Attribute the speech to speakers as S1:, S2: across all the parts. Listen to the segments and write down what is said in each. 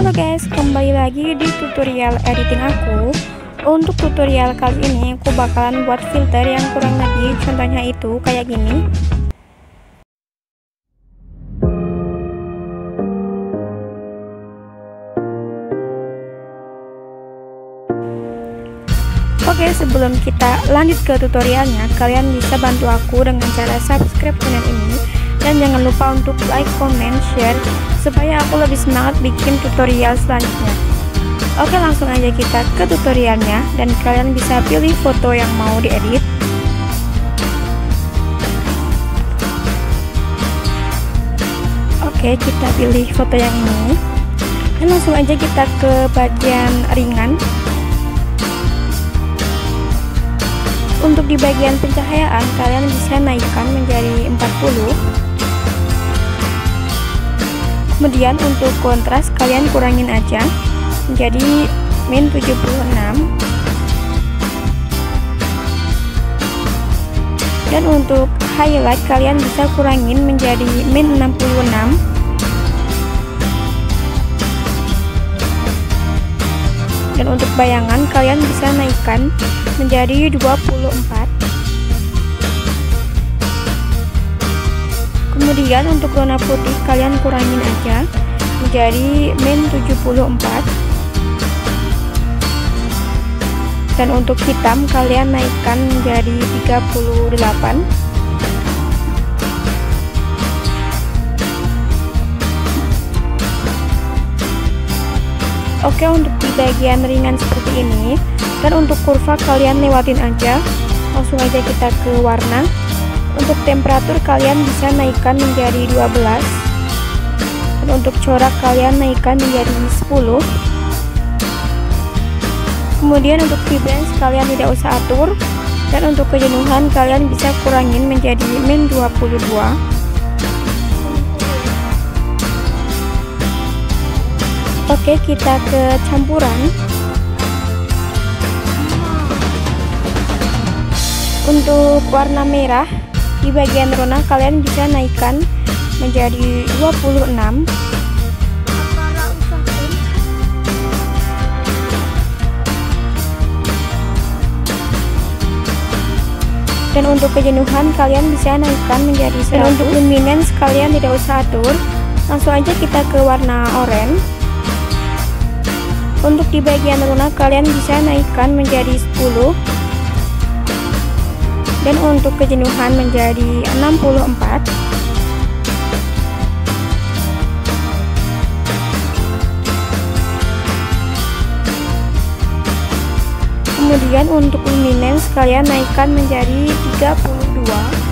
S1: Halo guys, kembali lagi di tutorial editing aku. Untuk tutorial kali ini aku bakalan buat filter yang kurang lebih contohnya itu kayak gini. Oke, sebelum kita lanjut ke tutorialnya, kalian bisa bantu aku dengan cara subscribe channel ini. Dan jangan lupa untuk like, comment, share, supaya aku lebih semangat bikin tutorial selanjutnya. Oke, langsung aja kita ke tutorialnya. Dan kalian bisa pilih foto yang mau diedit. Oke, kita pilih foto yang ini. Dan langsung aja kita ke bagian ringan. Untuk di bagian pencahayaan, kalian bisa naikkan menjadi 40. Kemudian untuk kontras kalian kurangin aja menjadi min 76. Dan untuk highlight kalian bisa kurangin menjadi min 66. Dan untuk bayangan kalian bisa naikkan menjadi 24. Kemudian untuk warna putih kalian kurangin aja menjadi min 74. Dan untuk hitam kalian naikkan menjadi 38. Oke, untuk di bagian ringan seperti ini. Dan untuk kurva kalian lewatin aja. Langsung aja kita ke warna. Untuk temperatur kalian bisa naikkan menjadi 12. Dan untuk corak kalian naikkan menjadi 10. Kemudian untuk vibrance kalian tidak usah atur. Dan untuk kejenuhan kalian bisa kurangin menjadi min 22. Oke, kita ke campuran. Untuk warna merah di bagian rona kalian bisa naikkan menjadi 26. Dan untuk kejenuhan kalian bisa naikkan menjadi 100. Dan untuk luminance kalian tidak usah atur. Langsung aja kita ke warna oranye. Untuk di bagian rona kalian bisa naikkan menjadi 10. Dan untuk kejenuhan menjadi 64. Kemudian untuk luminance kalian naikkan menjadi 32.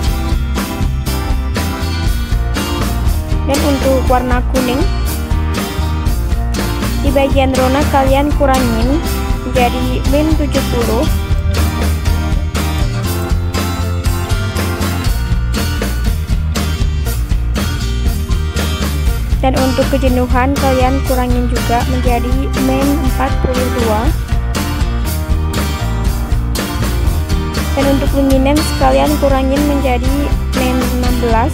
S1: Dan untuk warna kuning di bagian rona kalian kurangin menjadi min 70. Dan untuk kejenuhan kalian kurangin juga menjadi min 42. Dan untuk luminance kalian kurangin menjadi min 16.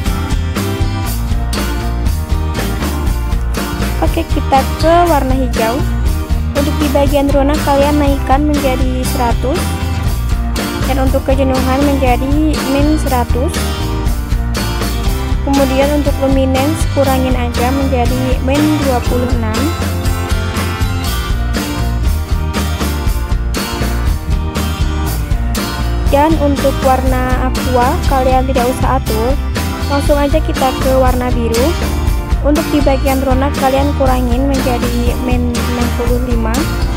S1: Oke, kita ke warna hijau. Untuk di bagian rona kalian naikkan menjadi 100. Dan untuk kejenuhan menjadi min 100. Kemudian untuk luminance kurangin aja menjadi min 26. Dan untuk warna aqua kalian tidak usah atur. Langsung aja kita ke warna biru. Untuk di bagian rona kalian kurangin menjadi min 65.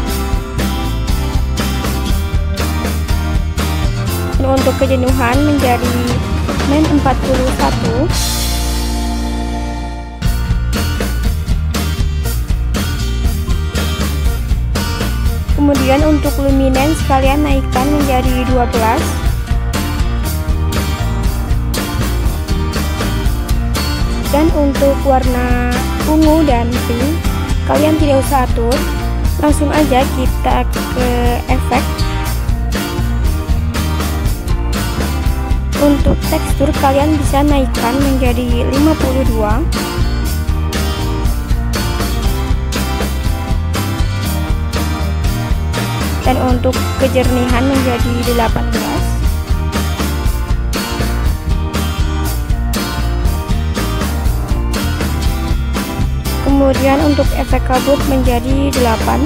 S1: Dan untuk kejenuhan menjadi min 41. Kemudian untuk luminance kalian naikkan menjadi 12. Dan untuk warna ungu dan pink kalian tidak usah atur. Langsung aja kita ke efek. Untuk tekstur kalian bisa naikkan menjadi 52. dan untuk kejernihan menjadi 18. Kemudian untuk efek kabut menjadi 8.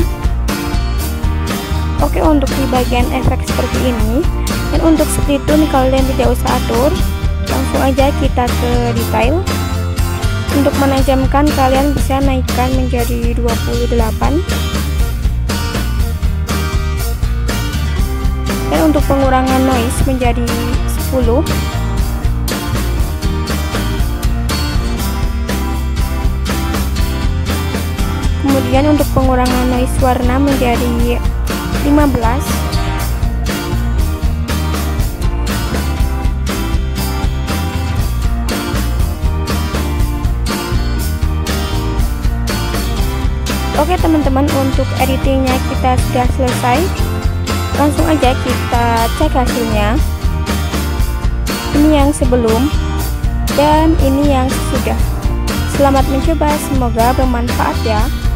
S1: Oke, untuk di bagian efek seperti ini. Dan untuk split tone kalian tidak usah atur, langsung aja kita ke detail. Untuk menajamkan kalian bisa naikkan menjadi 28. Dan untuk pengurangan noise menjadi 10. Kemudian untuk pengurangan noise warna menjadi 15. Oke teman-teman, untuk editingnya kita sudah selesai. Langsung aja kita cek hasilnya. Ini yang sebelum dan ini yang sesudah. Selamat mencoba, semoga bermanfaat ya.